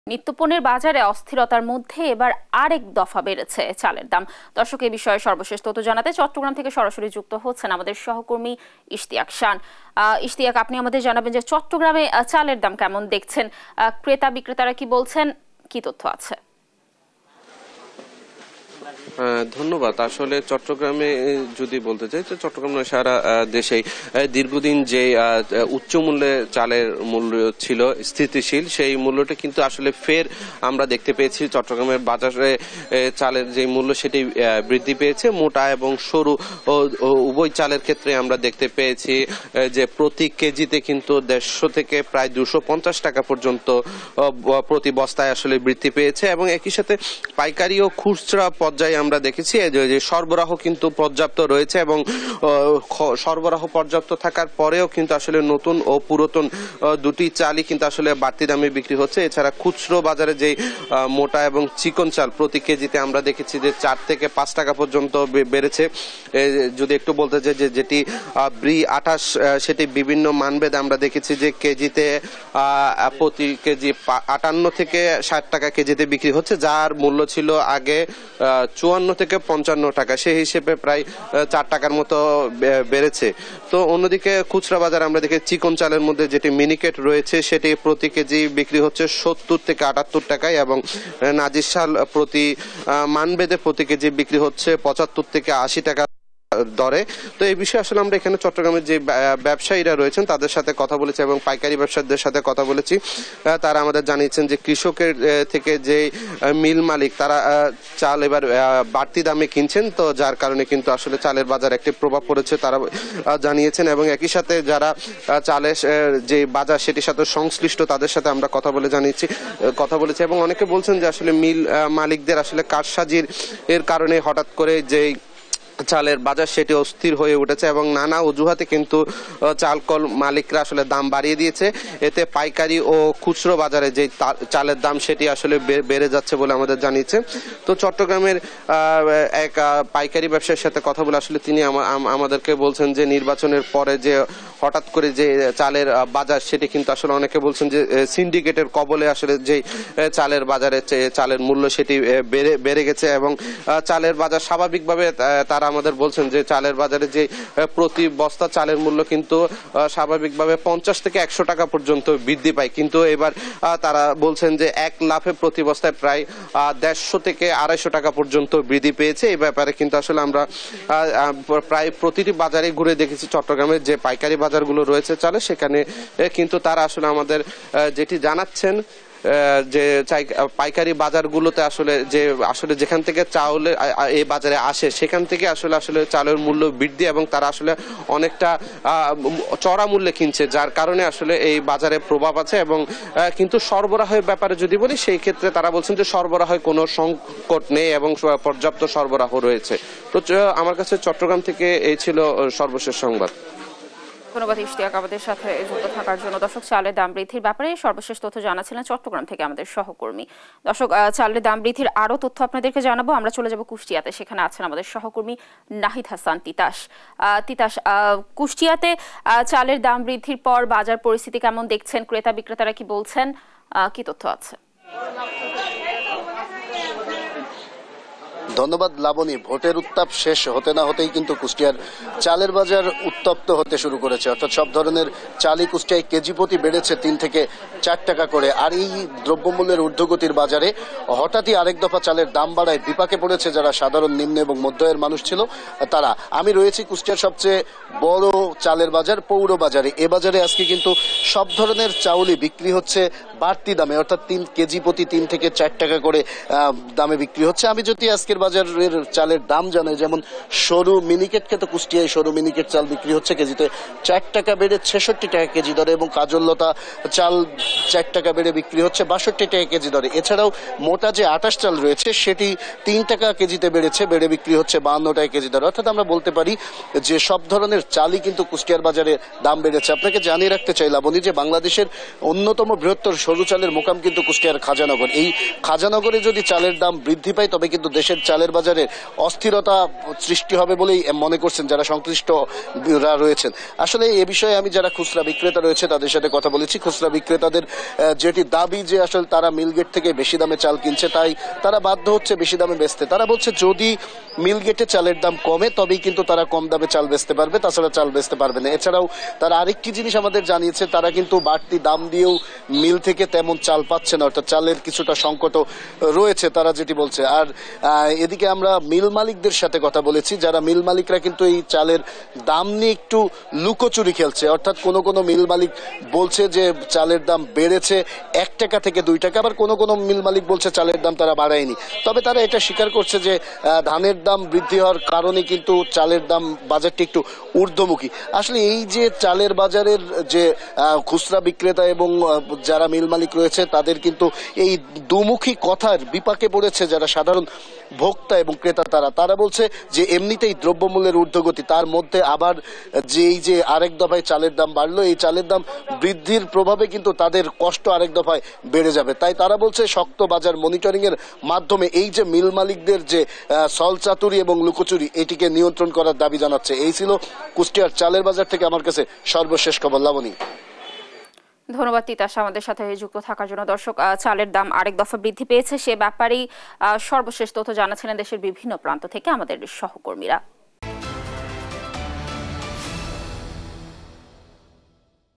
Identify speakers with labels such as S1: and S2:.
S1: নিত্যপণ্যের বাজারে অস্থিরতার মধ্যে এবার আরেক দফা বেড়েছে চালের দাম। দর্শক, এই বিষয়ে সর্বশেষ তথ্য জানাতে চট্টগ্রাম থেকে সরাসরি যুক্ত হচ্ছেন আমাদের সহকর্মী ইশতিয়াক শান। ইশতিয়াক, আপনি আমাদের জানাবেন যে চট্টগ্রামে চালের দাম কেমন দেখছেন, ক্রেতা বিক্রেতারা কি বলছেন, কি তথ্য আছে?
S2: ধন্যবাদ। আসলে চট্টগ্রামে যদি বলতে চাই তো চট্টগ্রাম নয় সারা দেশেই দীর্ঘদিন যে উচ্চ মূল্যে চালের মূল্য ছিল স্থিতিশীল, সেই মূল্যটা কিন্তু আসলে ফের আমরা দেখতে পেয়েছি। চট্টগ্রামের বাজারে চালের যে মূল্য সেটি বৃদ্ধি পেয়েছে। মোটা এবং সরু উভয় চালের ক্ষেত্রে আমরা দেখতে পেয়েছি যে প্রতি কেজিতে কিন্তু 150 থেকে প্রায় 250 টাকা পর্যন্ত প্রতি বস্তায় আসলে বৃদ্ধি পেয়েছে। এবং একই সাথে পাইকারি ও খুচরা পর্যায়ে আমরা দেখেছি যে সরবরাহ কিন্তু পর্যাপ্ত রয়েছে এবং সরবরাহ পর্যাপ্ত থাকার পরেও কিন্তু আসলে নতুন ও পুরাতন দুটি চালই কিন্তু আসলে বাড়তি দামে বিক্রি হচ্ছে। এছাড়া খুচরো বাজারে যে মোটা এবং চিকন চাল প্রতি কেজিতে আমরা দেখেছি যে 4 থেকে 5 টাকা পর্যন্ত বেড়েছে। যদি একটু বলতে চাই যে যেটি ব্রি 28 সেটি বিভিন্ন মানভেদে আমরা দেখেছি যে কেজিতে প্রতি কেজি 58 থেকে 60 টাকা কেজিতে বিক্রি হচ্ছে, যার মূল্য ছিল আগে 54 থেকে 55 টাকা। সেই হিসেবে প্রায় 4 টাকার মতো বেড়েছে। তো অন্যদিকে খুচরা বাজার আমরা দেখি চিকন চালের মধ্যে যেটি মিনিকেট রয়েছে সেটি প্রতি কেজি বিক্রি হচ্ছে 70 থেকে 78 টাকায় এবং নাজির শাল প্রতি মানভেদে প্রতি কেজি বিক্রি হচ্ছে 75 থেকে 80 টাকা দরে। তো এই বিষয়ে আসলে আমরা এখানে চট্টগ্রামের যে ব্যবসায়ীরা রয়েছেন তাদের সাথে কথা বলেছি এবং পাইকারি ব্যবসায়ীদের সাথে কথা বলেছি। তারা আমাদের জানিয়েছেন যে কৃষকের থেকে যে মিল মালিক তারা চাল এবার বাড়তি দামে কিনছেন, তো যার কারণে কিন্তু আসলে চালের বাজার একটি প্রভাব পড়েছে তারা জানিয়েছেন। এবং একই সাথে যারা চালের যে বাজার সেটির সাথে সংশ্লিষ্ট তাদের সাথে আমরা কথা বলেছি এবং অনেকে বলছেন যে আসলে মিল মালিকদের আসলে কারসাজির এর কারণে হঠাৎ করে যে চালের বাজার সেটি অস্থির হয়ে উঠেছে এবং নানা অজুহাতে কিন্তু চাল কল মালিকরা আসলে দাম বাড়িয়ে দিয়েছে। এতে পাইকারি ও খুচরো বাজারে যে চালের দাম সেটি আসলে বেড়ে যাচ্ছে বলে আমাদের জানিয়েছে। তো চট্টগ্রামের এক পাইকারি ব্যবসায়ীর সাথে কথা বলে আসলে তিনি আমাদেরকে বলছেন যে নির্বাচনের পরে যে হঠাৎ করে যে চালের বাজার সেটি কিন্তু আসলে অনেকে বলছেন যে সিন্ডিকেটের কবলে আসলে যে চালের বাজারে চালের মূল্য সেটি বেড়ে গেছে এবং চালের বাজার স্বাভাবিকভাবে তারা আমাদের বলছেন যে চালের বাজারে যে প্রতি বস্তা চালের মূল্য কিন্তু স্বাভাবিকভাবে 50 থেকে 100 টাকা পর্যন্ত বৃদ্ধি পায়, কিন্তু এবার তারা বলছেন যে এক লাফে প্রতি বস্তায় প্রায় 150 থেকে 250 টাকা পর্যন্ত বৃদ্ধি পেয়েছে। এই ব্যাপারে কিন্তু আসলে আমরা প্রায় প্রতিটি বাজারে ঘুরে দেখেছি চট্টগ্রামের যে পাইকারি বাজারগুলো রয়েছে চালে, সেখানে কিন্তু তারা আসলে আমাদের যেটি জানাচ্ছেন যে পাইকারি বাজারগুলোতে আসলে যেখান থেকে চাউল এই বাজারে আসে সেখান থেকে আসলে চালের মূল্য বৃদ্ধি এবং তারা আসলে অনেকটা চড়া মূল্যে কিনছে, যার কারণে আসলে এই বাজারে প্রভাব আছে। এবং কিন্তু সরবরাহের ব্যাপারে যদি বলি সেই ক্ষেত্রে তারা বলছেন যে সরবরাহের কোনো সংকট নেই এবং পর্যাপ্ত সরবরাহ রয়েছে। তো আমার কাছে চট্টগ্রাম থেকে এই ছিল সর্বশেষ সংবাদ।
S1: ধন্যবাদ ইশতিয়াক আমাদের সাথে যুক্ত থাকার জন্য। দর্শক, চালের দাম বৃদ্ধির ব্যাপারে সর্বশেষ তথ্য জানাচ্ছিলেন চট্টগ্রাম থেকে আমাদের সহকর্মী। দর্শক, চালের দাম বৃদ্ধির আরো তথ্য আপনাদেরকে জানাবো। আমরা চলে যাব কুষ্টিয়াতে, সেখানে আছেন আমাদের সহকর্মী নাহিদ হাসান তিতাস। কুষ্টিয়াতে চালের দাম বৃদ্ধির পর বাজার পরিস্থিতি কেমন দেখছেন, ক্রেতা বিক্রেতারা কি বলছেন, কি তথ্য আছে?
S3: ধন্যবাদ লাবণী। ভোটের উত্তাপ শেষ হতে না হতেই কিন্তু কুষ্টিয়ার চালের বাজার উত্তপ্ত হতে শুরু করেছে। অর্থাৎ সব ধরনের চালই কুষ্টিয়ায় কেজি প্রতি বেড়েছে 3 থেকে 4 টাকা করে। আর এই দ্রব্যমূল্যের ঊর্ধ্বগতির বাজারে হঠাৎই আরেক দফা চালের দাম বাড়ায় বিপাকে পড়েছে যারা সাধারণ নিম্ন এবং মধ্যয়ের মানুষ ছিল তারা। আমি রয়েছি কুষ্টিয়ার সবচেয়ে বড় চালের বাজার পৌর বাজারে। এ বাজারে আজকে কিন্তু সব ধরনের চাউলই বিক্রি হচ্ছে বাড়তি দামে, অর্থাৎ 3 কেজি প্রতি 3 থেকে 4 টাকা করে দামে বিক্রি হচ্ছে। আমি যদি আজকের বাজারের চালের দাম জানাই, যেমন সরু মিনিকেট খেতে কুষ্টিয়ায় সরু মিনিকেট চাল বিক্রি হচ্ছে কেজিতে 4 টাকা বেড়ে 66 টাকা কেজি দরে এবং কাজললতা চাল 4 টাকা বেড়ে বিক্রি হচ্ছে 62 টাকা কেজি দরে। এছাড়াও মোটা যে 28 চাল রয়েছে সেটি 3 টাকা কেজিতে বেড়ে বিক্রি হচ্ছে 52 টাকা কেজি দরে। অর্থাৎ আমরা বলতে পারি যে সব ধরনের চালই কিন্তু কুষ্টিয়ার বাজারে দাম বেড়েছে। আপনাকে জানিয়ে রাখতে চাই লাবণী যে বাংলাদেশের অন্যতম বৃহত্তর সরু চালের মোকাম কিন্তু কুষ্টিয়ার খাজানগর। এই খাজানগরে যদি চালের দাম বৃদ্ধি পায় তবে কিন্তু দেশের চালের বাজারে অস্থিরতা সৃষ্টি হবে বলেই মনে করছেন যারা সংশ্লিষ্টরা রয়েছেন। আসলে এ বিষয়ে আমি যারা খুচরা বিক্রেতা রয়েছে তাদের সাথে কথা বলেছি। খুচরা বিক্রেতাদের যেটি দাবি যে আসলে তারা মিলগেট থেকে বেশি দামে চাল কিনছে, তাই তারা বাধ্য হচ্ছে বেশি দামে বেচতে। তারা বলছে যদি মিলগেটে চালের দাম কমে তবেই কিন্তু তারা কম দামে চাল বেচতে পারবে, তাছাড়া চাল বেচতে পারবে না। এছাড়াও তারা আরেকটি জিনিস আমাদের জানিয়েছে, তারা কিন্তু বাড়তি দাম দিয়েও মিল থেকে তেমন চাল পাচ্ছে না, অর্থাৎ চালের কিছুটা সংকটও রয়েছে তারা যেটি বলছে। আর এদিকে আমরা মিল মালিকদের সাথে কথা বলেছি, যারা মিল মালিকরা কিন্তু এই চালের দাম নিয়ে একটু লুকোচুরি খেলছে। অর্থাৎ কোনো কোনো মিল মালিক বলছে যে চালের দাম বেড়েছে 1 টাকা থেকে 2 টাকা, আবার কোনো কোনো মিল মালিক বলছে চালের দাম তারা বাড়ায়নি। তবে তারা এটা স্বীকার করছে যে ধানের দাম বৃদ্ধি হওয়ার কারণে কিন্তু চালের দাম বাজারটি একটু ঊর্ধ্বমুখী। আসলে এই যে চালের বাজারের যে খুচরা বিক্রেতা এবং যারা মিল মালিক রয়েছে তাদের কিন্তু এই দুমুখী কথার বিপাকে পড়েছে যারা সাধারণ ভোক্তা এবং ক্রেতা। তারা বলছে যে এমনিতেই দ্রব্যমূল্যের ঊর্ধ্বগতি, তার মধ্যে আবার যে এই যে আরেক দফায় চালের দাম বাড়লো, এই চালের দাম বৃদ্ধির প্রভাবে কিন্তু তাদের কষ্ট আরেক দফায় বেড়ে যাবে। তাই তারা বলছে শক্ত বাজার মনিটরিং এর মাধ্যমে এই যে মিল মালিকদের যে ছলচাতুরি এবং লুকোচুরি, এটিকে নিয়ন্ত্রণ করার দাবি জানাচ্ছে। এই ছিল কুষ্টিয়ার চালের বাজার থেকে আমার কাছে সর্বশেষ খবর। লাবণী,
S1: ধন্যবাদ তিতাস আমাদের সাথে যুক্ত থাকার জন্য। দর্শক, চালের দাম আরেক দফা বৃদ্ধি পেয়েছে সে ব্যাপারেই সর্বশেষ তথ্য জানাচ্ছিলেন দেশের বিভিন্ন প্রান্ত থেকে আমাদের সহকর্মীরা।